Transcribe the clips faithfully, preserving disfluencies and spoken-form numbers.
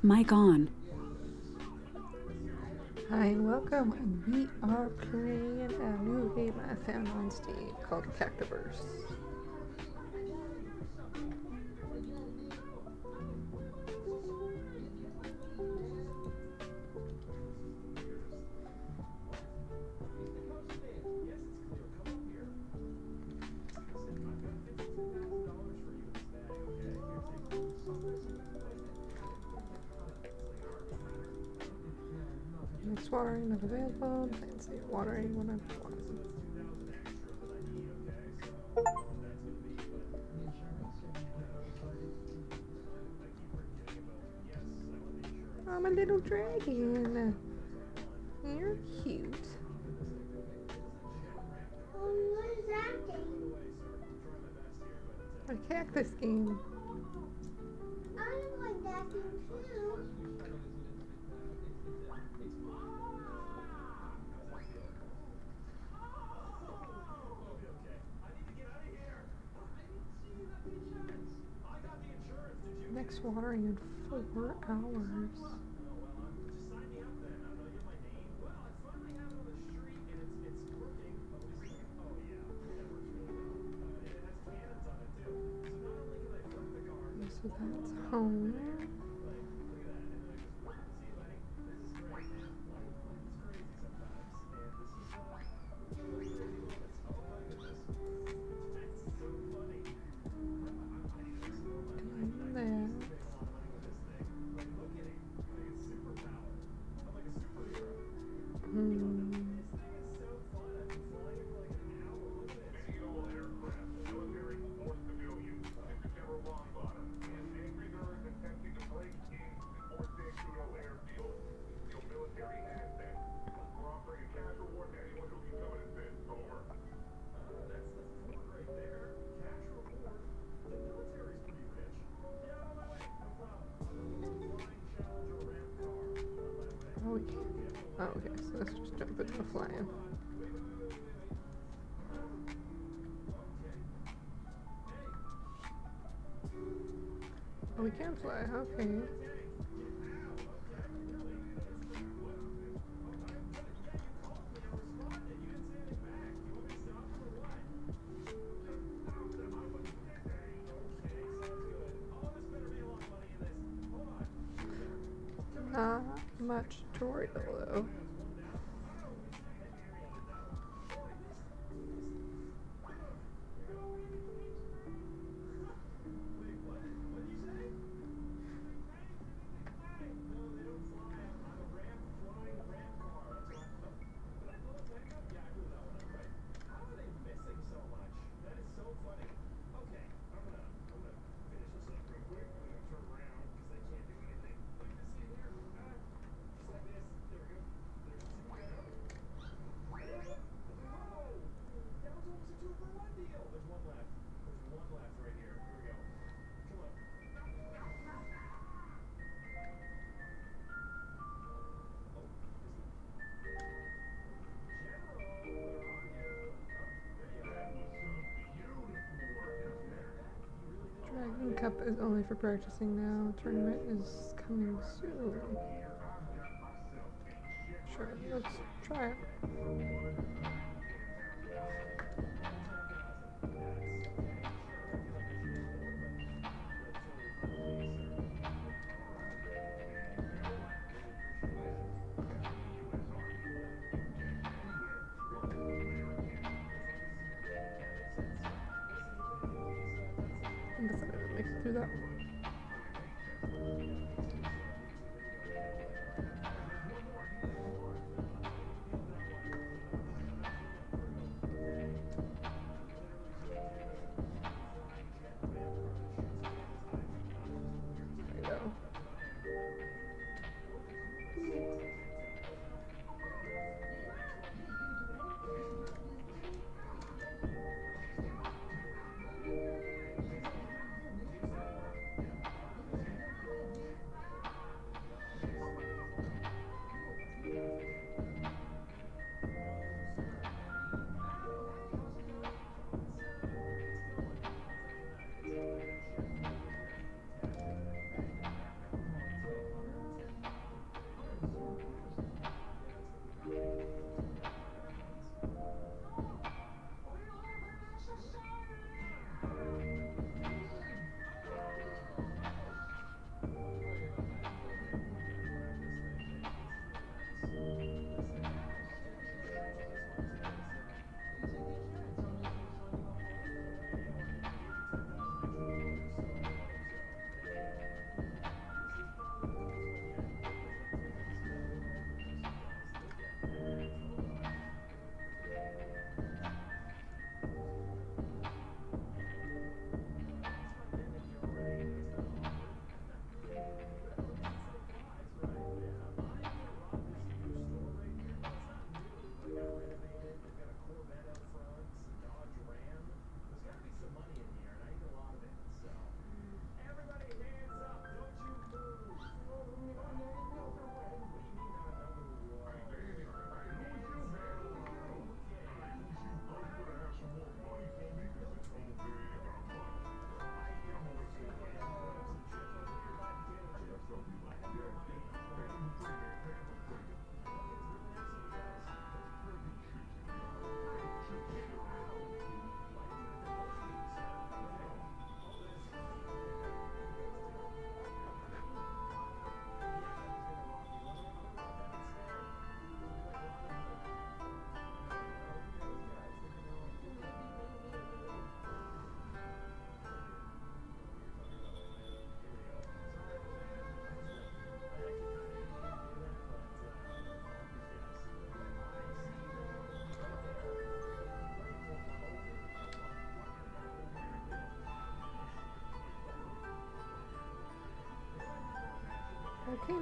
Mic on. Hi and welcome. We are playing a new game I found on Steam called Cactiverse. Mixed watering not available. Plants need watering when I'm one. I'm a little dragon. You're cute. Um, what is that game? A cactus game. I like that game too. Next watering in four hours. So that's home. Doing that. Hmm. Oh, we can't. Oh, okay, so let's just jump into the flying. Oh, we can fly, okay. Not much tutorial though. Dragon Cup is only for practicing now. Tournament is coming soon. Sure, let's try it. I guess I didn't make it through that one. There we go.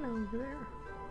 going on over there?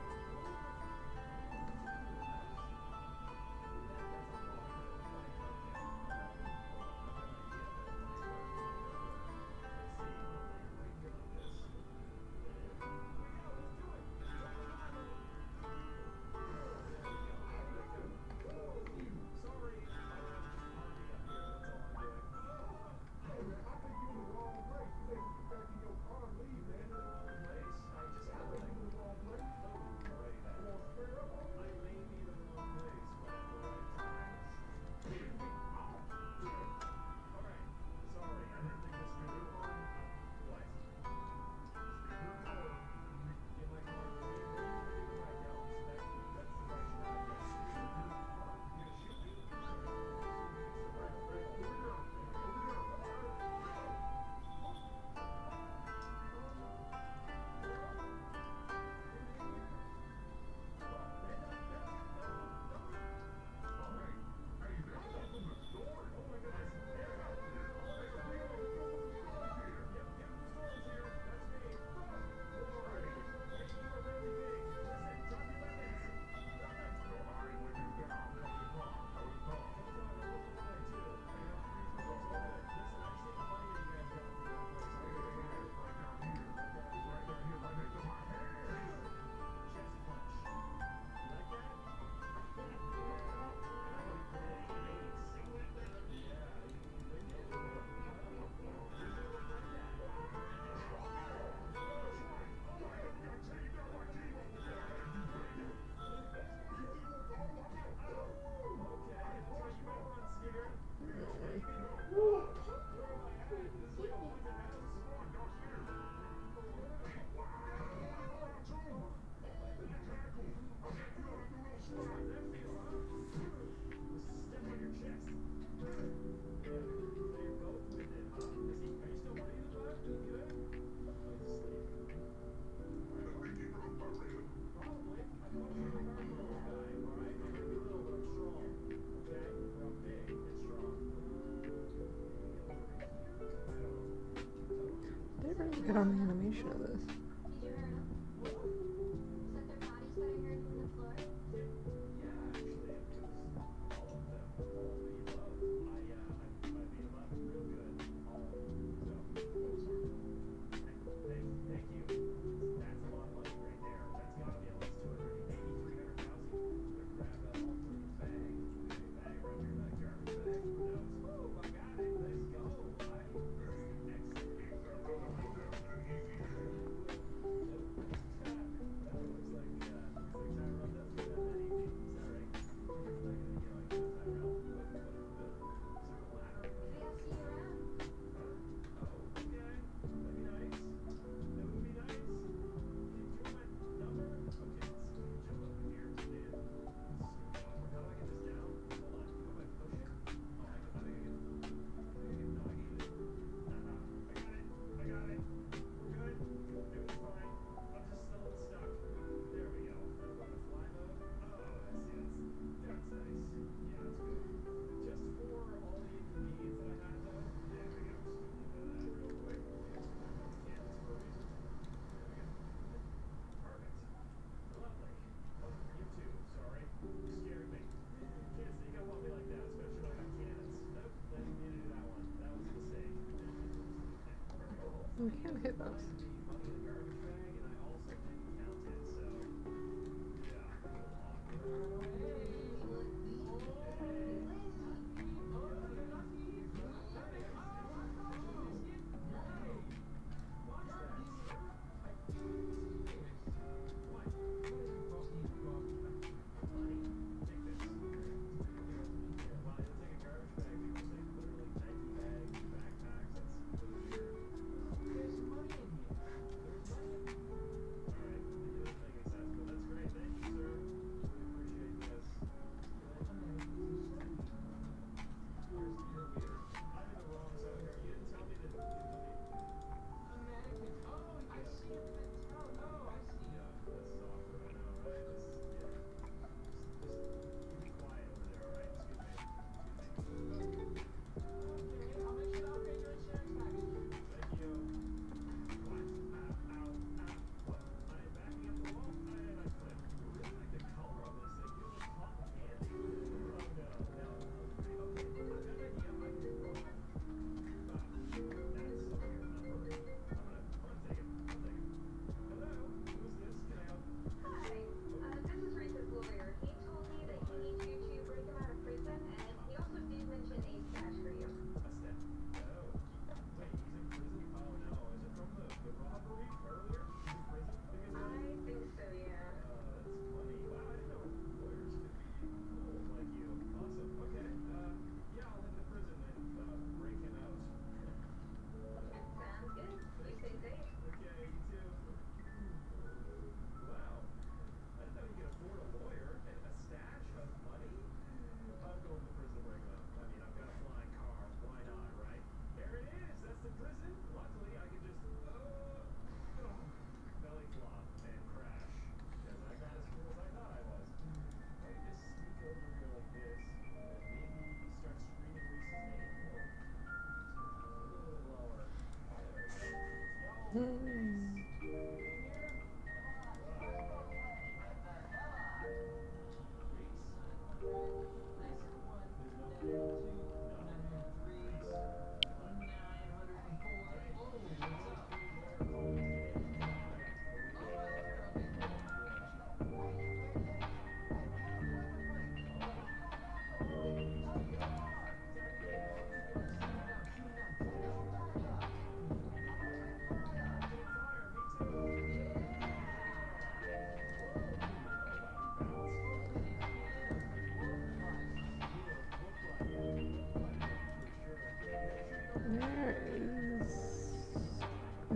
They really good on the animation of this. You can't hit those.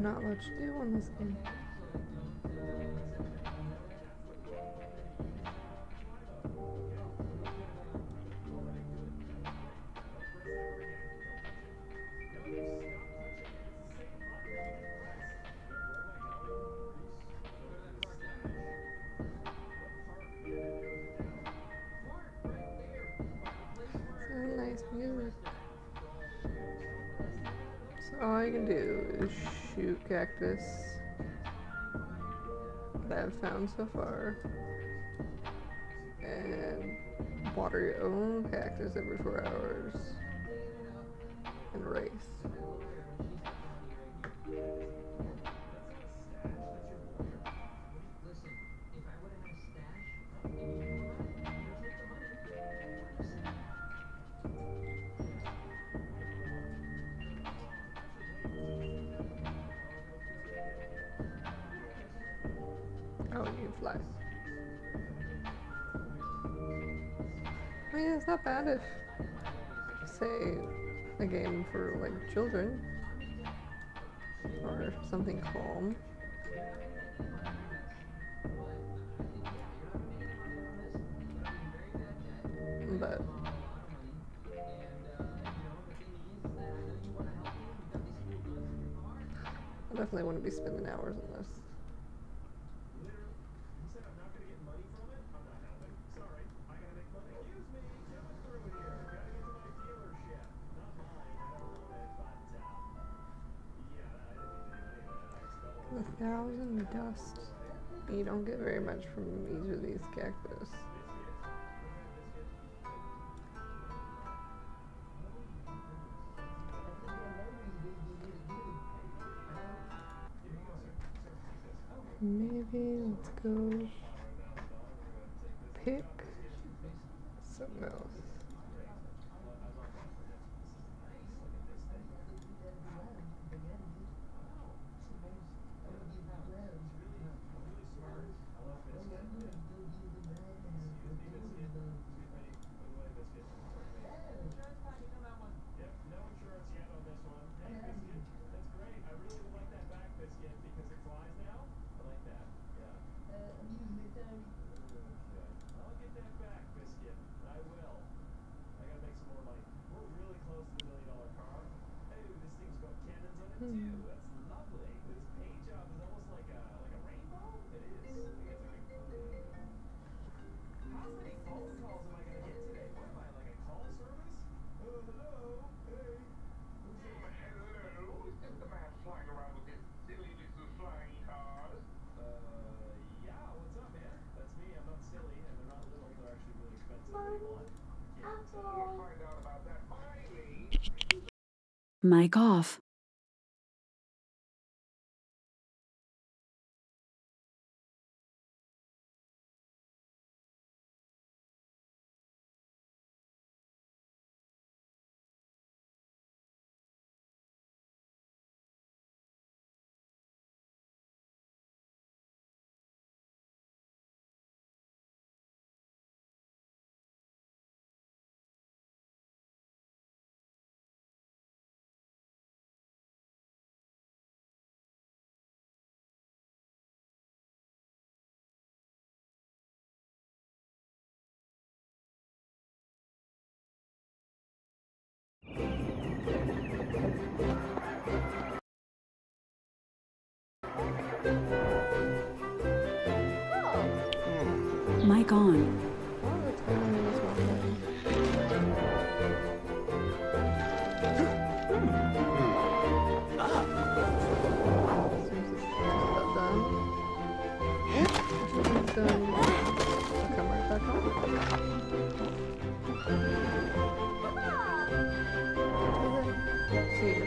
not much to do on this game. So nice music. So all you can do is shoot cactus that I've found so far, and water your own cactus every four hours, and race. Oh, you can fly. I mean, it's not bad if, say, a game for like children or something calm. But I definitely wouldn't be spending hours on this. A thousand dust. You don't get very much from each of these cactus. Maybe let's go pick something else. Hmm. Mic off. Mic on. All the time is one Seems it's just about done. Once it's done, I'll come right back on. Okay. See you.